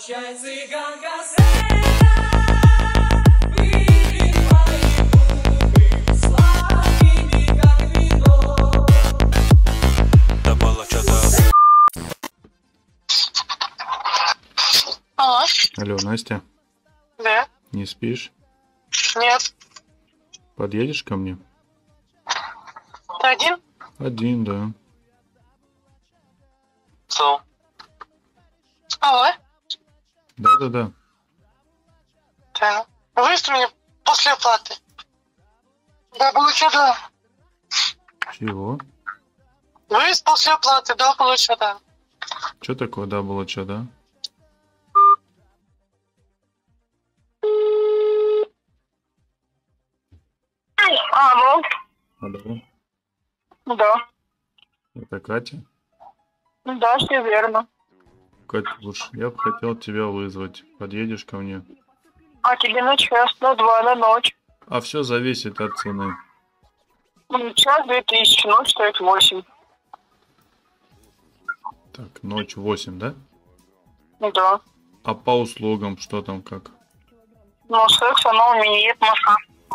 Прощай, цыганка, выпей мои губы сладкими, как вино. Да было что-то. Алло. Алло, Настя, Да. не спишь? Нет. Подъедешь ко мне? Ты один? Один, да. Что? Алло. Да-да-да. Да. Выставь меня после оплаты. Да, получу, да. Чего? Выезд после оплаты, да, получу, да. Что такое, да, было что, да? Алло. Алло, Да. это Катя? Да, все верно. Катя, лучше, я бы хотел тебя вызвать. Подъедешь ко мне? А тебе на час, на два, на ночь. А все зависит от цены. Час 2000, ночь стоит 8. Так, ночь 8, да? Да. А по услугам что там как? Ну, секс, оно у меня есть массаж.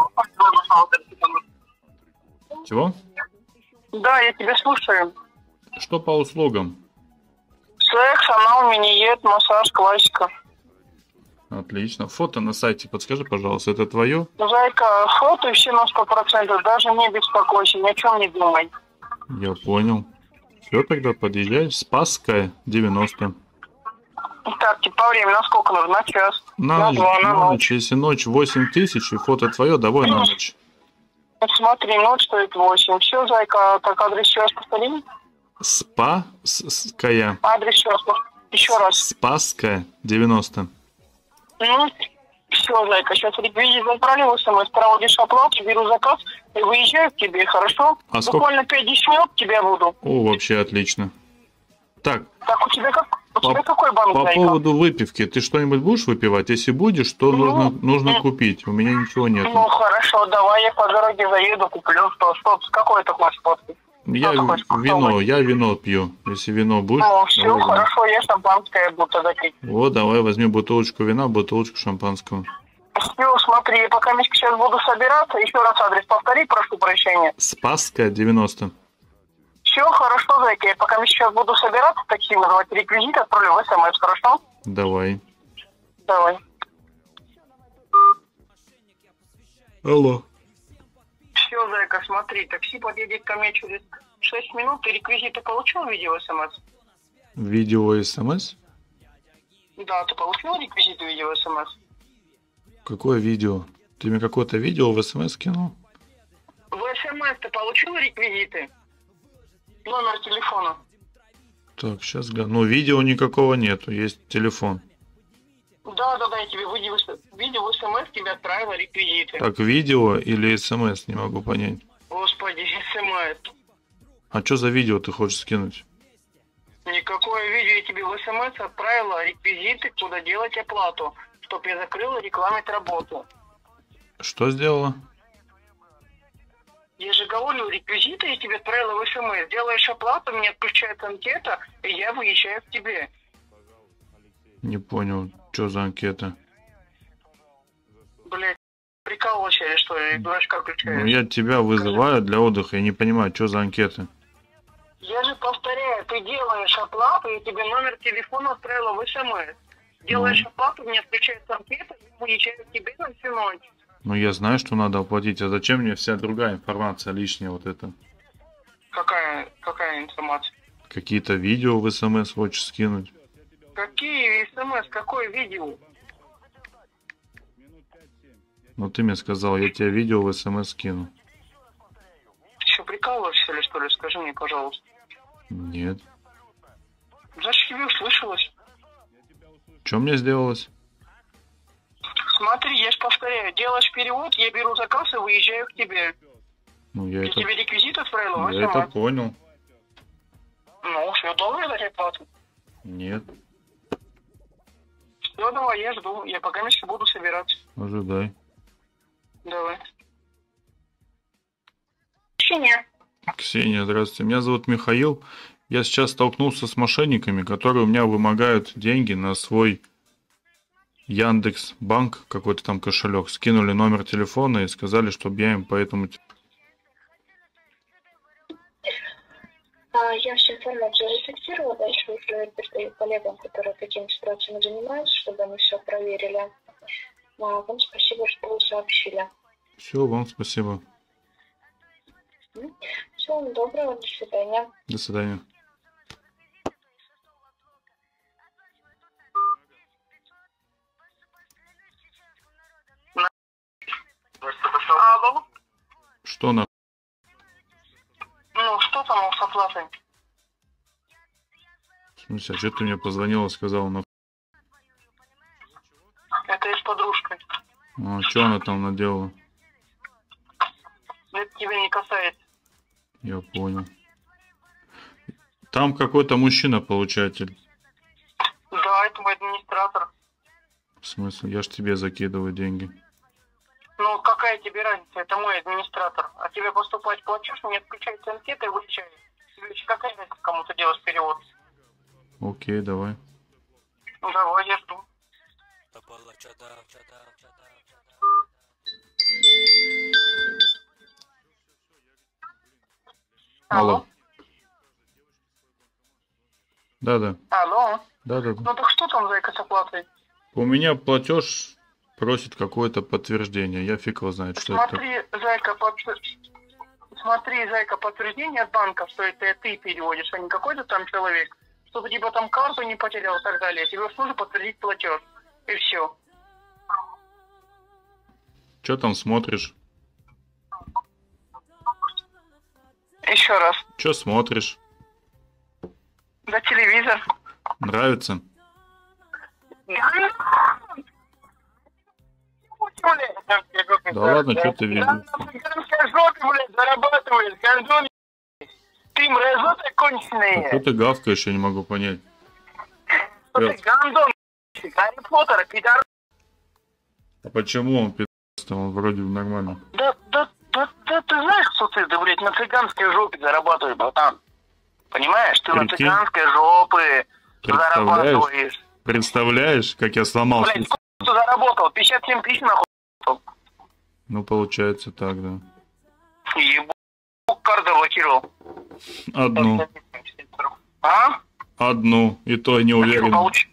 Чего? Да, я тебя слушаю. Что по услугам? Секс, она у меня есть массаж, классика. Отлично. Фото на сайте подскажи, пожалуйста, это твое? Зайка, фото все на 100%, даже не беспокойся, ни о чем не думай. Я понял. Все, тогда подъезжай. Спасская, 90. Так, типа время на сколько нужно? На час? На два, на ночь. ночь. Если ночь 8000 и фото твое, давай на ночь. Вот смотри, ночь стоит 8. Все, Зайка, так адрес еще раз повтори. Спасская. Адрес еще раз. Спасская, 90. Ну, все, Зайка, сейчас реквизит отправлю, смс, проводишь оплату, беру заказ и выезжаю к тебе, хорошо? А сколько? Буквально 5-10 минут тебя буду. О, вообще отлично. Так, Так, у тебя какой банк, по Зайка? поводу выпивки, ты что-нибудь будешь выпивать? Если будешь, то нужно купить. У меня ничего нет. Ну, хорошо, давай я по дороге заеду, куплю. Что, какой ты хочешь водки? Я вино пью. Если вино будешь, Ну, все, давай вино. хорошо, я шампанское буду тогда пить. Вот, давай возьми бутылочку вина, бутылочку шампанского. Все, смотри, я пока сейчас буду собираться, еще раз адрес повтори, прошу прощения. Спасская, 90. Все, хорошо, Зайка, я пока сейчас буду собираться, такси вызывать реквизит, отправлю в СМС, хорошо? Давай. Давай. Алло. Все, Зайка, смотри, такси подъедет ко мне через 6 минут, ты реквизиты получил, видео СМС? Видео СМС? Да, ты получил реквизиты видео СМС? Какое видео? Ты мне какое-то видео в СМС кинул? В СМС ты получил реквизиты? Номер телефона. Так, сейчас гляну. Ну, видео никакого нету, есть телефон. Да, я тебе видео СМС тебе отправила реквизиты. Так, видео или СМС, не могу понять. Господи, СМС. А что за видео ты хочешь скинуть? Никакое видео, я тебе в СМС отправила реквизиты, куда делать оплату, чтобы я закрыла рекламить работу. Что сделала? Я же говорю, реквизиты я тебе отправила в СМС. Делаешь оплату, мне отключается анкета, и я выезжаю к тебе. Не понял, что за анкета? Блять, прикалываешься или что? Я дурачка включаю. Ну, я тебя вызываю для отдыха, я не понимаю, что за анкета. Я же повторяю, ты делаешь оплату, я тебе номер телефона отправила в СМС. Делаешь оплату, мне включается анкета, я выезжаю к тебе на всю ночь. Ну, я знаю, что надо оплатить, а зачем мне вся другая информация лишняя вот это? Какая информация? Какие-то видео в СМС хочешь скинуть? Какие СМС? Какое видео? Ну, ты мне сказал, я тебе видео в СМС скину. Ты что, прикалываешься или что ли? Скажи мне, пожалуйста. Нет. Значит, тебе услышалось. Что мне сделалось? Смотри, я же повторяю, делаешь перевод, я беру заказ и выезжаю к тебе. Ну, Я тебе реквизит отправила в я это СМС. понял. Ну, все, должен дать оплату. Нет. Все, давай, я жду. Я пока еще буду собираться. Ожидай. Давай. Ксения. Ксения, здравствуйте. Меня зовут Михаил. Я сейчас столкнулся с мошенниками, которые у меня вымогают деньги на свой Яндекс Банк, какой-то там кошелек. Скинули номер телефона и сказали, чтобы я им по этому... Я всю информацию зафиксировала, дальше уже передаю коллегам, которые такими ситуациями занимаются, чтобы они все проверили. Вам спасибо, что вы сообщили. Все, вам спасибо. Всего доброго, до свидания. До свидания. Алло? Что на... Ну, что там с оплатой? В смысле, а что ты мне позвонила, сказала на... Это и с подружкой. А, что она там наделала? Это тебя не касается. Я понял. Там какой-то мужчина-получатель. Да, это мой администратор. В смысле? Я ж тебе закидываю деньги. Ну, какая тебе разница? Это мой администратор. А тебе поступать платеж, мне отключается анкета и вылечает. Тебе еще какая разница, кому ты делаешь перевод? Окей, давай. Ну, давай, я жду. Алло. Да-да. Алло. Да-да. Ну так что там, зайка, с оплатой? У меня платеж просит какое-то подтверждение. Я фиг его знает, что это. Смотри, зайка, подтверждение от банка, что это ты переводишь, а не какой-то там человек. Чтобы типа там карту не потерял и так далее. Тебе нужно подтвердить платеж. И все. Что там смотришь? Еще раз. Что смотришь? Да телевизор. Нравится? Да ладно, что ты видишь? Зарабатывает, гандон. Ты мразота конченая. Что ты гавкаешь, я не могу понять. Что ты гандон, Гарри Поттер, пидор. А почему он пи***ство? Он вроде нормально. Да, ты знаешь, что ты, да, блядь, на цыганской жопе зарабатываешь, братан. Понимаешь, ты на Прикинь. цыганской жопе Представляешь? зарабатываешь. Представляешь, как я сломался? Блядь, сколько ты заработал? 57 тысяч, нахуй. Ну, получается так, да. Ебу, карты блокировал. Одну. А? Одну. И то не уверен.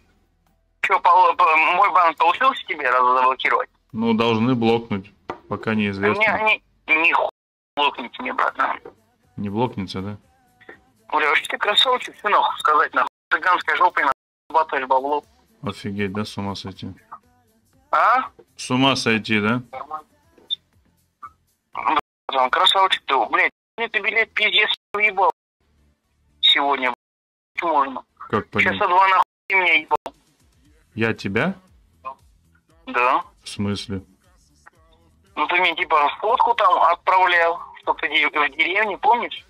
Мой банк получился тебе раз заблокировать? Ну, должны блокнуть. Пока неизвестно. Не хуй блокните мне, братан. Не блокнется, да? Бля, вообще ты красавчик, что нахуй сказать, нахуй. Цыганской жопой нахуй зарабатываешь бабло. Офигеть, да, с ума сойти? А? С ума сойти, да? Братан, красавчик ты, блядь, мне ты, блядь, пиздец уебал. Сегодня, блядь, можно. Как понять? Часа два нахуй ты меня ебал. Я тебя? Да. В смысле? Ну ты мне типа фотку там отправлял, что ты в деревне, помнишь?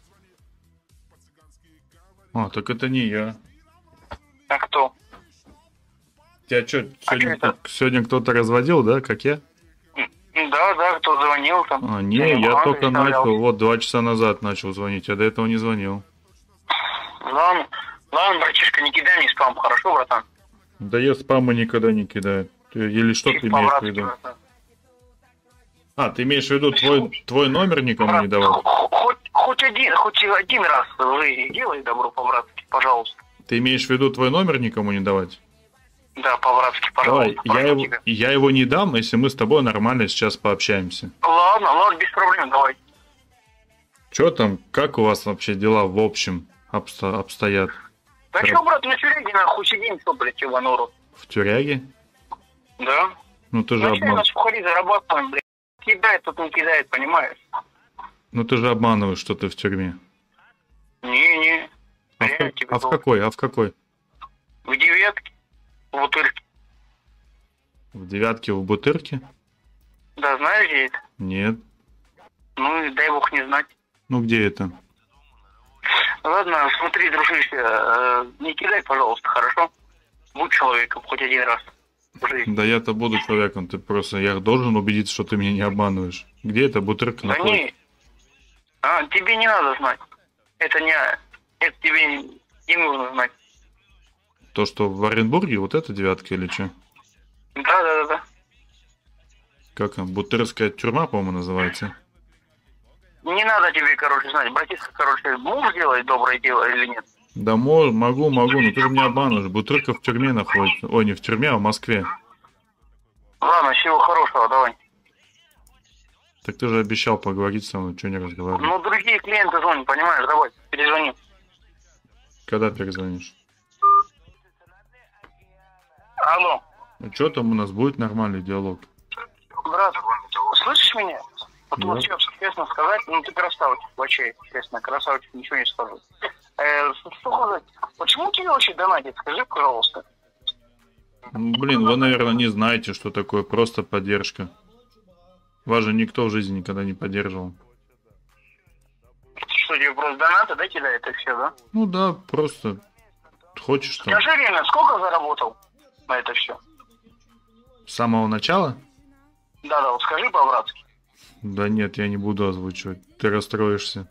А, так это не я. А кто? Тебя что, сегодня, это? сегодня кто-то разводил, да, как я? Да, кто звонил там. А, не, Сегодня я баланс только выставлял. начал, вот 2 часа назад начал звонить, я до этого не звонил. Ладно, братишка, не кидай мне спам, хорошо, братан? Да я спама никогда не кидаю. Или что ты Чисто имеешь в по-братски, виду? братан. А, ты имеешь в виду твой номер никому не давал? Хоть один раз в жизни делай добро по-братски, пожалуйста. Ты имеешь в виду твой номер никому не давать? Да, по-братски, Давай, пожалуйста. прошу тебя. я его не дам, если мы с тобой нормально сейчас пообщаемся. Ладно, без проблем, давай. Че там, как у вас вообще дела в общем обстоят? Да что, брат, на тюряге нахуй сидим, что, блядь, ебаный рот. В тюряге? Да? Ну ты же Вначале на сухари зарабатываем, блядь. Кидает, тут не кидает, понимаешь? Ну ты же обманываешь, что ты в тюрьме. Не. А Я тебе в какой? А в какой? В девятке, в бутырке. В девятке в Бутырке? Да, знаешь, где это? Нет. Ну, и дай бог не знать. Ну где это? Ладно, смотри, дружище, не кидай, пожалуйста, хорошо? Будь человеком хоть один раз в жизни. Да я-то буду человеком, ты просто, я должен убедиться, что ты меня не обманываешь. Где это Бутырка Да находится? не. Тебе не надо знать. Это тебе не нужно знать. То, что в Оренбурге, вот это девятка или что? Да. Как там, Бутырская тюрьма, по-моему, называется. Не надо тебе, короче, знать, братишка, короче, муж делает доброе дело или нет? Да могу, но ты же меня обманываешь. Бутырка в тюрьме находится. Ой, не в тюрьме, а в Москве. Ладно, всего хорошего, давай. Так ты же обещал поговорить со мной, что не разговаривал. Ну, другие клиенты звонят, понимаешь, давай, перезвони. Когда перезвонишь? Алло, Что там у нас будет нормальный диалог? брат, слышишь меня? Вот Да. что, честно сказать, ну ты красавчик, вообще, честно, красавчик, ничего не скажу. Что сказать? Почему тебе вообще донатить? Скажи, пожалуйста. Блин, вы, наверное, не знаете, что такое просто поддержка. Вас же никто в жизни никогда не поддерживал. Что, тебе просто донаты, да, кидает и все, да? Ну да, просто хочешь там. Скажи, реально, сколько заработал на это все? С самого начала? Да, вот скажи по-братски. Да нет, я не буду озвучивать. Ты расстроишься.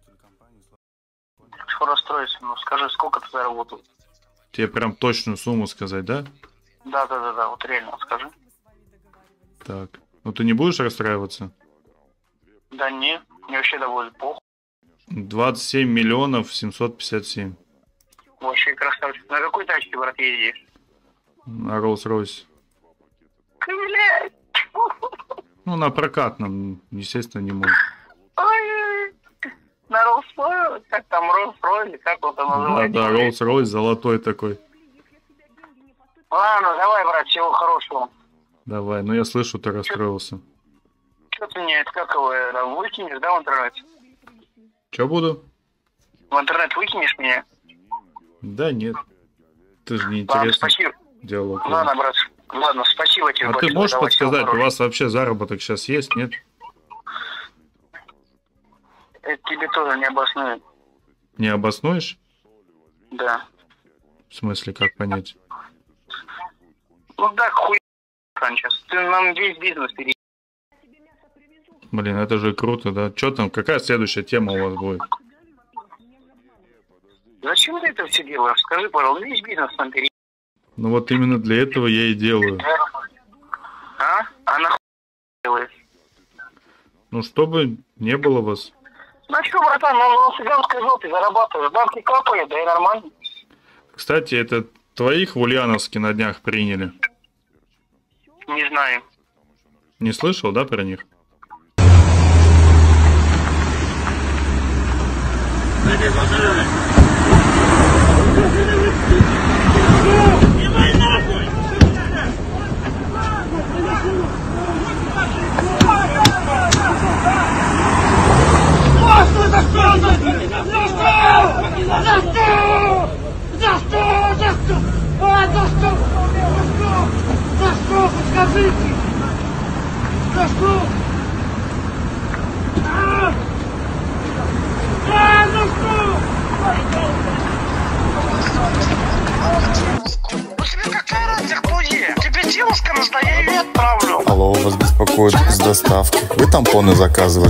Что расстроиться? Ну скажи, сколько ты заработал? Тебе прям точную сумму сказать, да? Да, вот реально скажи. Так. Ну ты не будешь расстраиваться? Да не, мне вообще довольно похуй. 27 миллионов 757. Вообще красавчик. На какой тачке, брат, ездишь? На Rolls-Royce. Блядь! Ну, на прокатном, естественно, не мог. Ой, на Rolls-Royce, как там Rolls-Royce, как вот это называется? Да, Rolls-Royce золотой такой. Ладно, давай, брат, всего хорошего. Давай, ну я слышу, ты расстроился. Что ты мне, это как его, выкинешь, да, в интернет? Че буду? В интернет выкинешь меня? Да нет. Ты же не Ладно, интересный спасибо. диалог. Ладно, брат, ладно, спасибо тебе А большое. ты можешь Давай, всего подсказать, у хорошего. вас вообще заработок сейчас есть, нет? Это тебе тоже не обоснует. Не обоснуешь? Да. В смысле, как понять? Ну да, хуй сейчас. Ты нам весь бизнес перейдешь. Блин, это же круто, да? Че там, какая следующая тема у вас будет? Зачем ты это все делаешь? Скажи, пожалуйста, весь бизнес нам перейдешь. Ну вот именно для этого я и делаю. А нахуй делаешь? Ну, чтобы не было вас. Ну что, братан, ну цыганской желтой зарабатываешь. Банки капает, да и нормально. Кстати, это твоих в Ульяновске на днях приняли. Не знаю. Не слышал, да, про них? Ну тебе какая разница, кто я? Тебе девушка нужна, я ее отправлю. Алло, вас беспокоит с доставкой. Вы тампоны заказывали?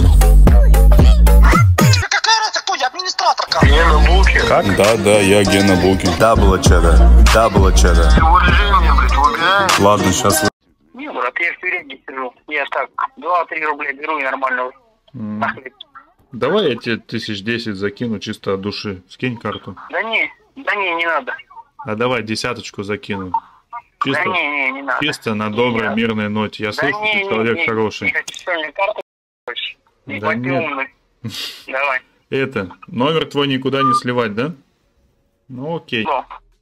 Тебе какая разница, кто я? Администраторка. Гена Булкин. Как? Да, я Гена Булкин. Да, было чеддер. Уважение мне, блядь, убираешь. Ладно, сейчас вы... Не, брат, я в передней сижу. Я так 2-3 рубля беру и нормально. Нахуй. Давай я тебе 1010 закину чисто от души. Скинь карту. Да не надо. А давай десяточку закину. Чисто, Да не надо. чисто на доброй, надо. мирной ноте. Я Да слышу, ты человек хороший. Не хочу сегодня карту больше. Не Да нет. умный. Давай. Это, номер твой никуда не сливать, да? Ну окей. Ну,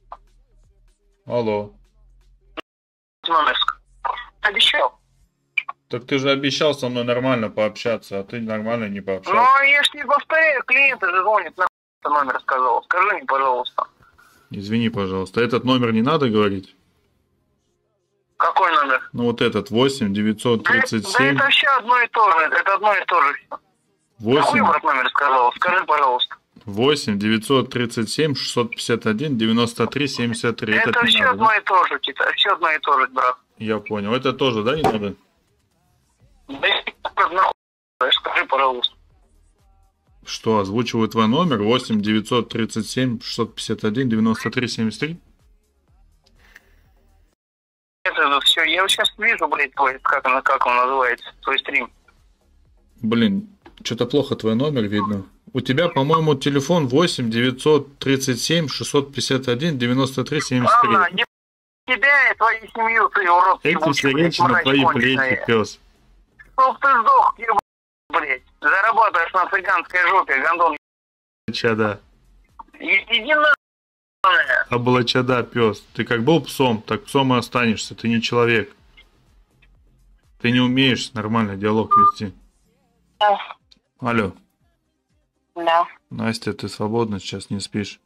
Алло. номер. Обещал. Так ты же обещал со мной нормально пообщаться, а ты нормально не Ну, пообщался. я ж не повторяю, клиенты же звонят, нахуй ты номер сказал. Скажи мне, пожалуйста. Извини, пожалуйста. Этот номер не надо говорить? Какой номер? Ну вот этот 8 Да 937 это вообще одно и то же. Это одно и то же. Какой 8 брат номер сказал? Скажи, пожалуйста. 8 937 651 93 73. Это Этот не все надо, одно да? и то же, Тита. Все одно и то же, брат. Я понял. Это тоже, да, не надо? Да нахуй. Скажи, пожалуйста. Что, озвучиваю твой номер 8 937 651 93 73? Это все Я вот сейчас вижу, блядь, твой, как он называется, твой стрим. Блин, что-то плохо твой номер видно. У тебя, по-моему, телефон 8 937 651 93 73. Ладно, еб тебя и твою семью, ты урод. Эти все речи на твои плечи, пес. Чтоб ты сдох, еб, блядь. Зарабатываешь на цыганской жопе, гондон. Чада. Иди на... Облачада, пес. Ты как был псом, так псом и останешься. Ты не человек. Ты не умеешь нормально диалог вести. Да. Алло. Да, Настя, ты свободна, сейчас не спишь?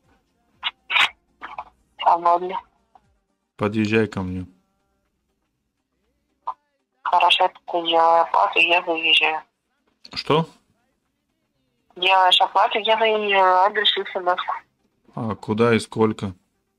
свободно. Подъезжай ко мне. Хорошо, ты делаешь оплату, я заезжаю. Что? Делаешь оплату, я заезжаю, адрес и смс-ку. А куда и сколько?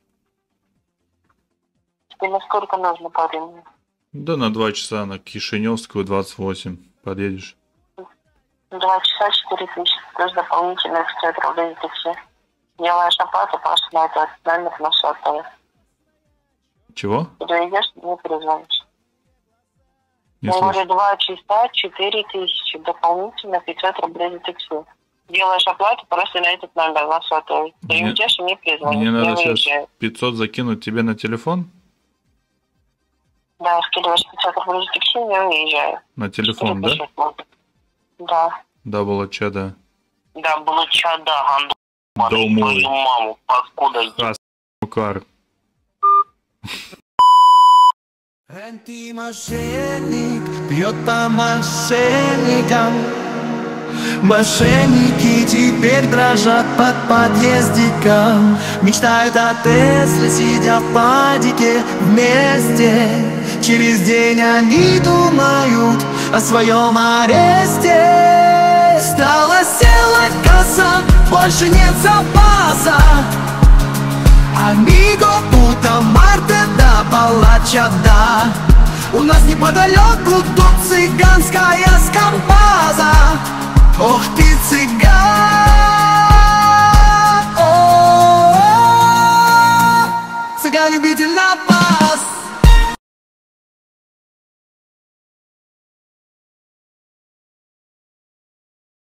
Тебе насколько нужно по времени? Да на 2 часа на Кишиневскую, 28. Подъедешь. 2 часа 4 тысячи, плюс дополнительных 100 рублей за такси. Делаешь оплату, просто на этот номер на сотовый. Чего? Ты доедешь, мне перезвонишь. Не Я слышу. говорю, 2 часа 4 тысячи, дополнительно 500 рублей за такси. Делаешь оплату просто на этот номер, на сотовый. Переведешь и мне перезвонишь. Мне Я надо сейчас выезжаю. 500 закинуть тебе на телефон? Да, скидываешь 500 рублей за такси, я уезжаю. На телефон, да? Да. Да, было чада. Да, было чада, гандон. Домой. Маму, паскуда. Кар. Антимошенник бьет по мошенникам. Мошенники теперь дрожат под подъездиком. Мечтают о Тесле, сидя в падике вместе. Через день они думают о своем аресте. Стала села касса, больше нет запаса. Амиго, puta Марта, да палачада. У нас неподалеку тут цыганская скамбаза. Ох ты цыган, цыган-любитель